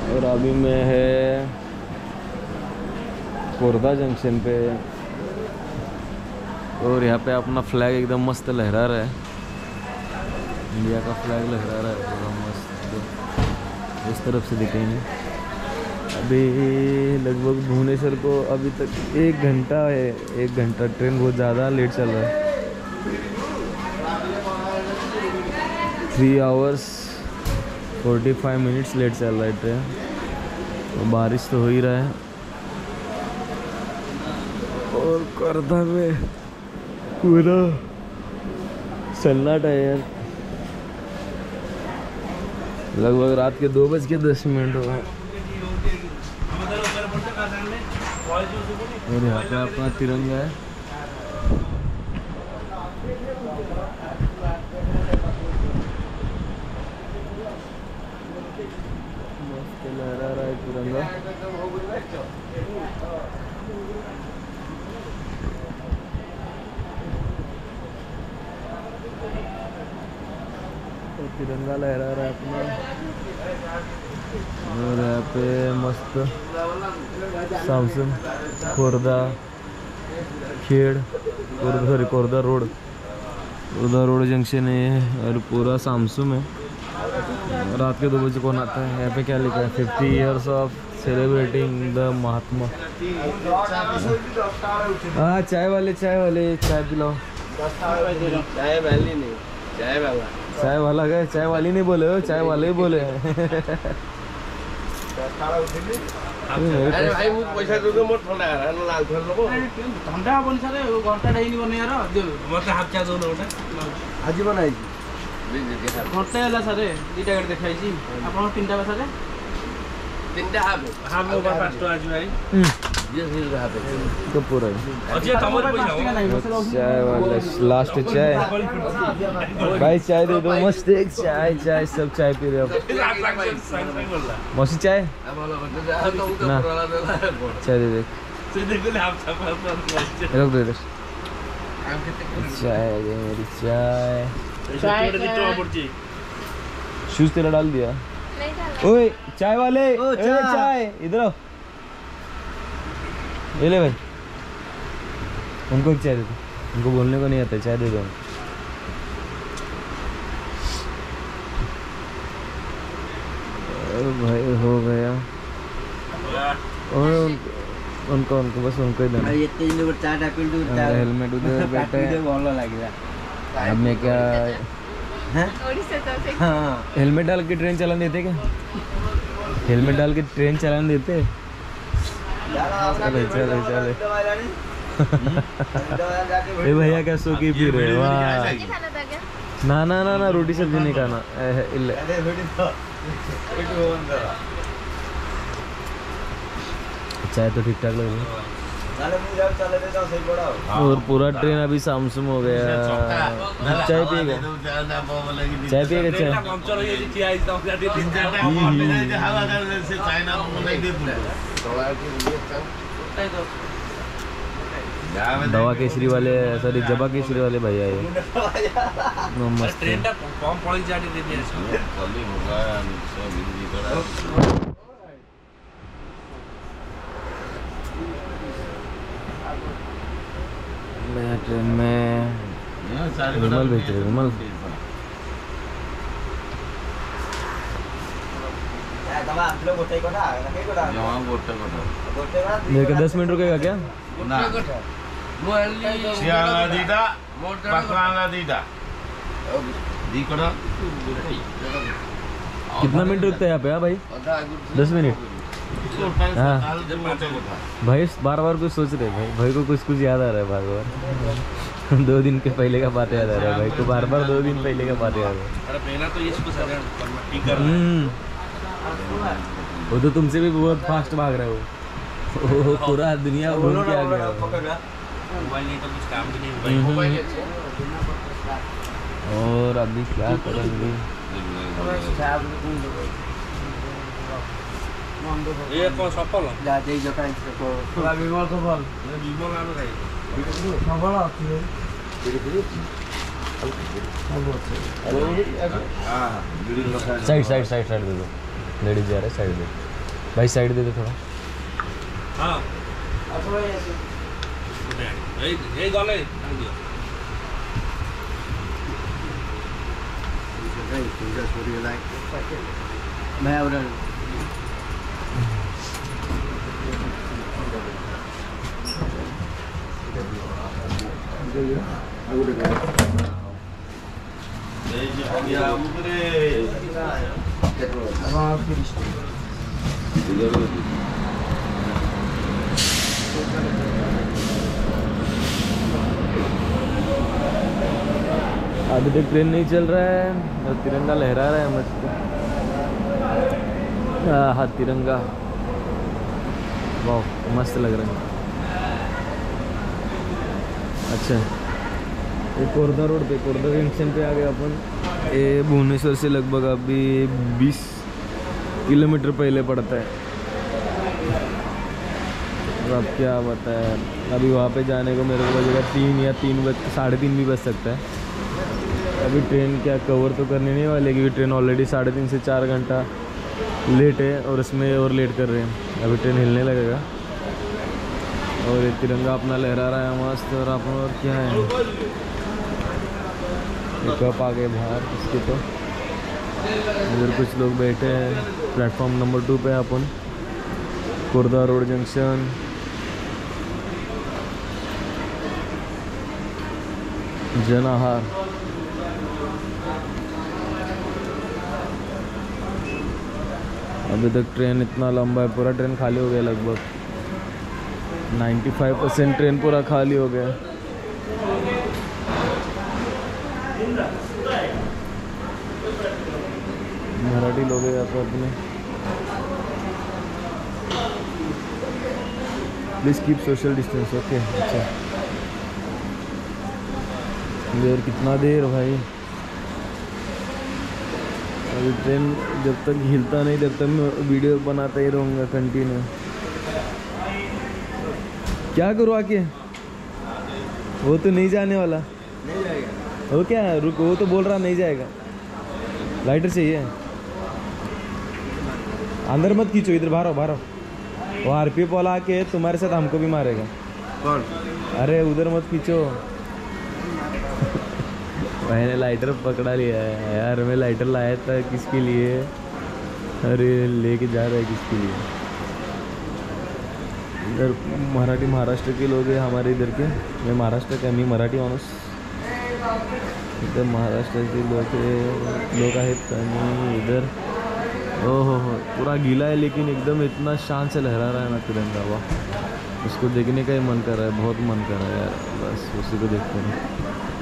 और अभी मैं है कोरदा जंक्शन पे और यहाँ पे अपना फ्लैग एकदम मस्त लहरा रहा है। इंडिया का फ्लैग लहरा रहा है पूरा मस्त, इस तरफ से दिखेंगे। अभी लगभग भुवनेश्वर को अभी तक 1 घंटा है, 1 घंटा। ट्रेन बहुत ज़्यादा लेट चल रहा है। 3 hours 45 minutes लेट चल रहा है ट्रेन। तो बारिश तो हो ही रहा है और कोरदा में पूरा सन्नाटा है यार। लगभग रात के 2:10 हो गए और यहाँ पे अपना तिरंगा है। मस्त लहरा रहा है तिरंगा। तो तिरंगा लहरा रहा है अपना। और यहाँ पे मस्त सामसुम कोरदा खेड़ कोरदा रोड जंक्शन है और पूरा सामसुम है। रात के 2 बजे कौन आता है? यहाँ पे क्या लिखा है? 50 years of celebrating the Mahatma. हाँ चाय वाले चाय पिलाओ। चाय वाला गए, चाय वाली नहीं बोले हो, चाय वाले ही बोले हैं। भाई मु पैसा दे मोर ठंडा है ना लाल थर लोगो ठंडा बन सारे घंटा ढाई नहीं बने यार दे मते हाफ चा दो ओटा आज बनाई घंटा होला सारे दीटा कर देखाई छी आपन 3टा बसारे 3टा हाफ ओवर 5 तो आज भाई ये फिर हाफ तो पूरा अजय तमर पैसा चाय वाला लास्ट चाय भाई, चाय दे दो मस्त एक चाय सब चाय पी रहे हो। मौसी चाय ना चाय दे रख दे चाय दे मेरी चाय। शूज तेरा डाल दिया? ओए चाय वाले चाय इधर आओ, ये ले भाई। उनको एक चाय दे दो, उनको बोलने को नहीं आता, चाय दे दो। भाई हो गया और उनको बस उनको ही देना। हेलमेट उधर बैठे अब मैं क्या हेलमेट डाल के ट्रेन चलाने देते क्या? हेलमेट डाल के ट्रेन चलाने देते? चले ए भैया क्या सो की पी रहे? वाह ना रोटी सब्जी नहीं खाना। चाय तो ठीक ठाक लग रही है। और पूरा ट्रेन अभी सामसुम हो गया। चाय पिएगा? दवा केसरी वाले, सॉरी जबा केसरी वाले भैया ये मस्त है। नया ट्रेन में विमल भेज रहे। विमल मेरे को 10 मिनट रुकेगा क्या? कितना मिनट रुकता है यहाँ पे? हाँ भाई 10 मिनट। हाँ भाई बार कुछ सोच रहे भाई को कुछ याद आ रहा है बार 2 दिन के पहले का बात याद आ रहा है भाई को, बार 2 दिन पहले का बात याद है। वो तो तुमसे भी बहुत फास्ट भाग रहे हो, पूरा दुनिया घूम के आ गया। और अभी क्या करेंगे? ये कौन सफल जा दे जो काई को पूरा विमल सफल विमल आलो भाई सफल आती है साइड दे दो, लेडीज जा रहे साइड दे। भाई साइड दे दे थोड़ा। हाँ ये गले मैं उधर अभी तक ट्रेन नहीं चल रहा है और तिरंगा लहरा रहा है मस्त। हाँ तिरंगा, वाह मस्त लग रहा है। अच्छा ये कोरदा रोड पे, कोरदा जंक्शन पे आ गए अपन। ये भुवनेश्वर से लगभग अभी 20 किलोमीटर पहले पड़ता है। और अब क्या बताया, अभी वहाँ पे जाने को मेरे को बजेगा 3 या 3:30 भी बज सकता है। अभी ट्रेन क्या कवर तो करने नहीं वाली, क्योंकि ट्रेन ऑलरेडी 3.5 से 4 घंटा लेट है और इसमें और लेट कर रहे हैं। अभी ट्रेन हिलने लगेगा और ये तिरंगा अपना लहरा रहा है मस्त। और अपन और क्या है, कप आ गए बाहर इसके। तो इधर कुछ लोग बैठे हैं। प्लेटफॉर्म नंबर 2 पे अपन, कोरदा रोड जंक्शन। जन आहार, अभी तक ट्रेन इतना लंबा है, पूरा ट्रेन खाली हो गया लगभग 95% ट्रेन पूरा खाली हो गया। मराठी लोग हैं यहाँ पर अपने। Please keep social distance. Okay अच्छा, देर कितना देर भाई। अभी ट्रेन जब तक हिलता नहीं तब तक मैं वीडियो बनाता ही रहूँगा कंटिन्यू। क्या करूँ आके, वो तो नहीं जाने वाला। नहीं जाएगा वो क्या है, रुको, वो तो बोल रहा नहीं जाएगा। लाइटर चाहिए, अंदर मत खींचो, इधर बाहर आओ बाहर आओ। वो आरपीएफ वाला आके तुम्हारे साथ हमको भी मारेगा। कौन? अरे उधर मत खींचो। मैंने लाइटर पकड़ा लिया है यार। मैं लाइटर लाया था किसके लिए, अरे लेके जा रहा है किसके लिए। इधर मराठी महाराष्ट्र के लोग हैं हमारे इधर के। मैं महाराष्ट्र का, मी मराठी माणूस। इधर महाराष्ट्र के लोग आहेत आणि इधर ओहो हो पूरा गीला है, लेकिन एकदम इतना शान से लहरा रहा है ना तिरंगा। वाह, उसको देखने का ही मन कर रहा है, बहुत मन कर रहा है यार। बस उसी को देखते हैं।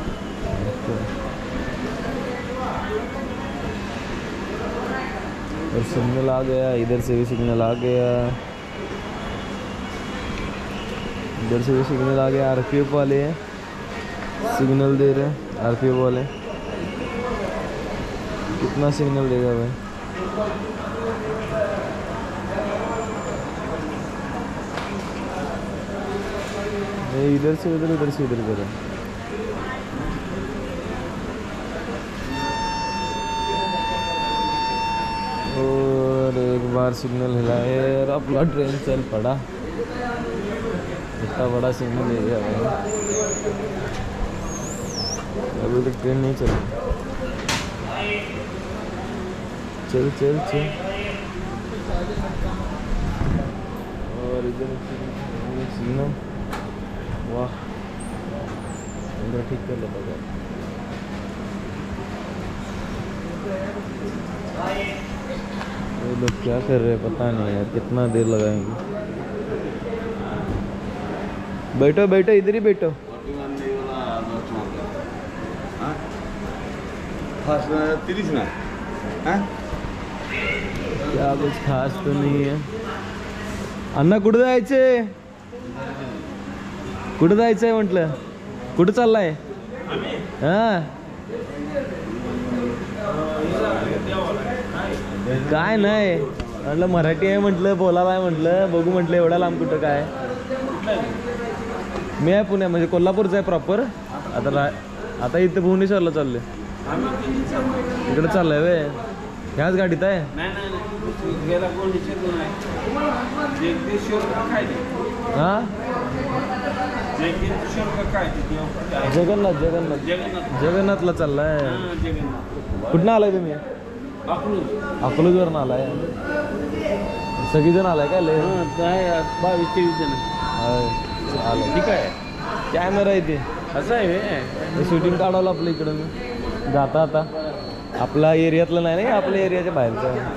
और सिग्नल आ गया, इधर से भी सिग्नल आ गया, इधर से भी सिग्नल आ गया। आरपीएफ वाले हैं, सिग्नल दे रहे हैं आरपीएफ वाले। कितना सिग्नल देगा भाई। इधर से उधर, उधर से इधर कर। और एक बार सिग्नल हिलाए और अपना ट्रेन चल पड़ा। इतना बड़ा सिग्नल दे दिया भाई। अभी तक ट्रेन नहीं चली। चल चल चल। और इधर सिग्नल, वाह कैमरा ठीक कर लेता था। ये लोग क्या कर रहे हैं पता नहीं यार, कितना देर लगाएंगे। बैठो बैठो, इधर ही बैठो। क्या कुछ खास तो नहीं है। अण्णा कुठं जायचंय, कुठं जायचंय म्हटलं, कुठं चाललाय? हां काय नाही म्हटलं, मराठी आहे म्हटलं, बोलायला म्हटलं, बघू म्हटलं एवढा लांब कुठं काय। मी आहे पुण्या, म्हणजे कोल्हापूरचं आहे प्रॉपर। आता इथं भुवनेश्वरला चाललोय, इकडे चाललंय वे। ह्याच गाडीत आहे. नाही गेला कोण निश्चित नाही जगदीश्वर का काय ते हा जगदीश्वर का काय ते जगन्नाथ जगन्नाथ जगन्नाथ जगन्नाथला चाललाय. जगन्नाथ कुठनं आलाय तुम्ही? अकलूजवरून आलाय. सगळीजण आलाय काय? लय 22-23 जण चालेल ठीक आहे. कॅमेरा आहे ते असं आहे शूटिंग काढवलं आपलं इकडं मी जाता आता. आपला एरियातलं नाही आपल्या एरियाच्या बाहेरचं आहे.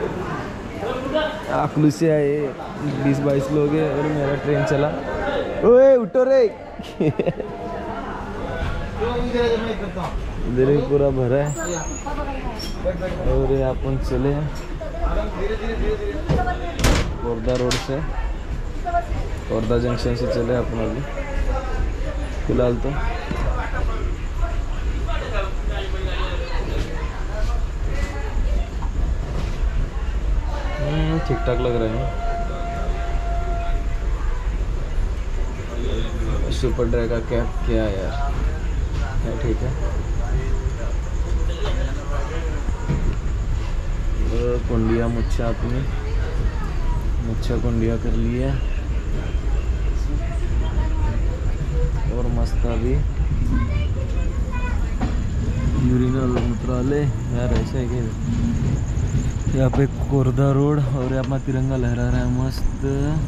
अकलू से आए 20-22 लोग हैं और मेरा ट्रेन चला. ओए उठो रे. इधर ही पूरा भरा है और ये अपन चले हैं कोरदा रोड से. कोरदा जंक्शन से चले अपन अभी फिलहाल तो. ठीक ठाक लग रहे हैं. सुपर ड्राई का कैब क्या है यार. ठीक है. कुंडिया मुच्छा अपनी मुच्छा कुंडिया कर लिया और मस्त अभी यूरिनल मूत्रालय यार ऐसा है कि यहाँ पे कोरदा रोड और यहाँ पर तिरंगा लहरा रहा है मस्त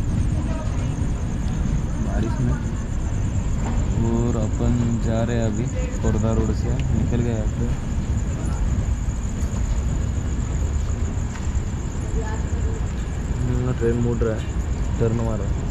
बारिश में. और अपन जा रहे हैं अभी कोरदा रोड से निकल गए यहाँ पे. ट्रेन मुड़ रहा है टर्न मारा.